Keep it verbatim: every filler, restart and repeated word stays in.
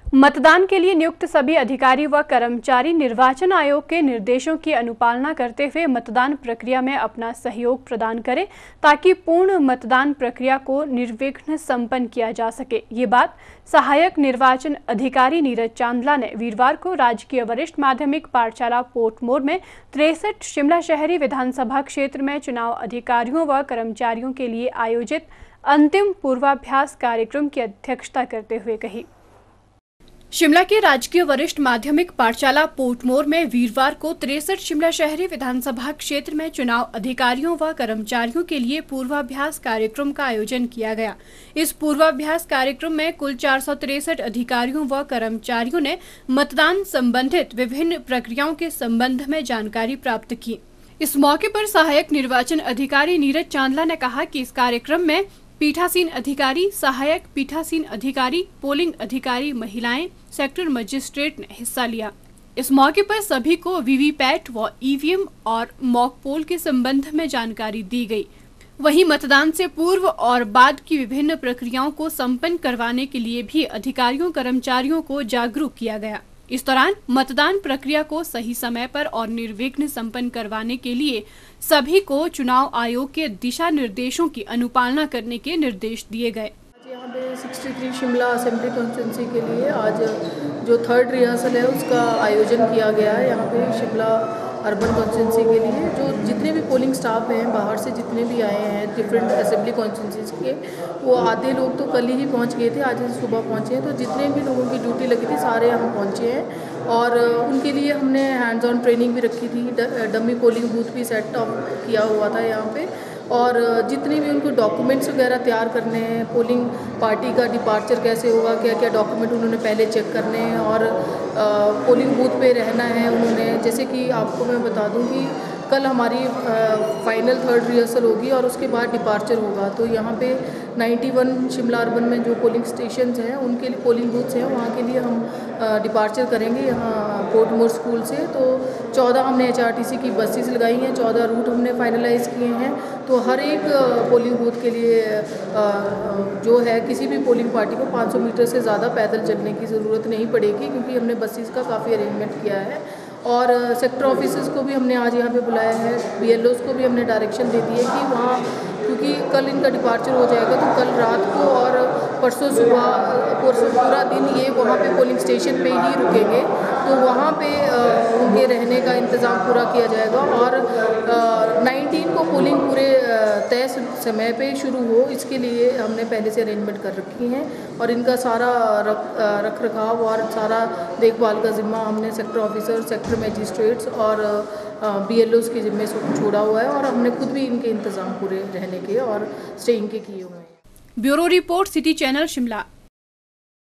मतदान के लिए नियुक्त सभी अधिकारी व कर्मचारी निर्वाचन आयोग के निर्देशों की अनुपालना करते हुए मतदान प्रक्रिया में अपना सहयोग प्रदान करें ताकि पूर्ण मतदान प्रक्रिया को निर्विघ्न संपन्न किया जा सके। ये बात सहायक निर्वाचन अधिकारी नीरज चांदला ने वीरवार को राजकीय वरिष्ठ माध्यमिक पाठशाला पोर्टमोर में तिरसठ शिमला शहरी विधानसभा क्षेत्र में चुनाव अधिकारियों व कर्मचारियों के लिए आयोजित अंतिम पूर्वाभ्यास कार्यक्रम की अध्यक्षता करते हुए कही। शिमला के राजकीय वरिष्ठ माध्यमिक पाठशाला पोर्टमोर में वीरवार को तिरसठ शिमला शहरी विधानसभा क्षेत्र में चुनाव अधिकारियों व कर्मचारियों के लिए पूर्वाभ्यास कार्यक्रम का आयोजन किया गया। इस पूर्वाभ्यास कार्यक्रम में कुल चार सौ तिरसठ अधिकारियों व कर्मचारियों ने मतदान संबंधित विभिन्न प्रक्रियाओं के संबंध में जानकारी प्राप्त की। इस मौके पर सहायक निर्वाचन अधिकारी नीरज चांदला ने कहा कि इस कार्यक्रम में पीठासीन अधिकारी, सहायक पीठासीन अधिकारी, पोलिंग अधिकारी महिलाएं, सेक्टर मजिस्ट्रेट ने हिस्सा लिया। इस मौके पर सभी को वीवीपैट व ईवीएम और मॉक पोल के संबंध में जानकारी दी गई। वहीं मतदान से पूर्व और बाद की विभिन्न प्रक्रियाओं को संपन्न करवाने के लिए भी अधिकारियों कर्मचारियों को जागरूक किया गया। इस दौरान मतदान प्रक्रिया को सही समय पर और निर्विघ्न संपन्न करवाने के लिए सभी को चुनाव आयोग के दिशा निर्देशों की अनुपालना करने के निर्देश दिए गए। यहाँ पे तिरसठ शिमला असेंबली कॉन्स्टिट्यूंसी के लिए आज जो थर्ड रिहर्सल है उसका आयोजन किया गया है। यहाँ पे शिमला अर्बन कॉन्स्टिट्यूंसी के लिए जो जितने भी पोलिंग स्टाफ हैं बाहर से जितने भी आए हैं डिफरेंट असेंबली कॉन्स्टिट्यूंसीज के, वो आधे लोग तो कल ही पहुँच गए थे, आज सुबह पहुँचे हैं। तो जितने भी लोगों की ड्यूटी लगी थी सारे यहाँ पहुँचे हैं और उनके लिए हमने हैंड्स ऑन ट्रेनिंग भी रखी थी। डमी पोलिंग बूथ भी सेट अप किया हुआ था यहाँ पे और जितने भी उनको डॉक्यूमेंट्स वगैरह तैयार करने हैं, पोलिंग पार्टी का डिपार्चर कैसे होगा, क्या क्या डॉक्यूमेंट उन्होंने पहले चेक करने हैं और आ, पोलिंग बूथ पे रहना है उन्होंने। जैसे कि आपको मैं बता दूं कि कल हमारी फाइनल थर्ड रिहर्सल होगी और उसके बाद डिपार्चर होगा। तो यहाँ पे इक्यानवे शिमला अर्बन में जो पोलिंग स्टेशंस हैं उनके लिए पोलिंग बूथ्स हैं, वहाँ के लिए हम डिपार्चर करेंगे यहाँ पोर्टमोर स्कूल से। तो चौदह हमने एचआरटीसी की बसेस लगाई हैं, चौदह रूट हमने फाइनलाइज किए हैं। तो हर एक पोलिंग बूथ के लिए जो है किसी भी पोलिंग पार्टी को पाँच सौ मीटर से ज़्यादा पैदल चलने की ज़रूरत नहीं पड़ेगी क्योंकि हमने बसेस का काफ़ी अरेंजमेंट किया है। और सेक्टर ऑफिसर्स को भी हमने आज यहाँ पे बुलाया है, बीएलओस को भी हमने डायरेक्शन दे दी है कि वहाँ क्योंकि कल इनका डिपार्चर हो जाएगा तो कल रात को और परसों सुबह परसों पूरा दिन ये वहाँ पे पोलिंग स्टेशन पे ही रुकेंगे। तो वहाँ पे उनके रहने का इंतज़ाम पूरा किया जाएगा और नाइनटीन को पोलिंग पूरे तय समय पे शुरू हो इसके लिए हमने पहले से अरेंजमेंट कर रखी हैं और इनका सारा रख रख रखाव और सारा देखभाल का जिम्मा हमने सेक्टर ऑफिसर, सेक्टर मजिस्ट्रेट्स और बीएलओस के जिम्मे छोड़ा हुआ है और हमने खुद भी इनके इंतज़ाम पूरे रहने के और स्टेइंग के किए हुए हैं। Bureau report, city channel Shimla.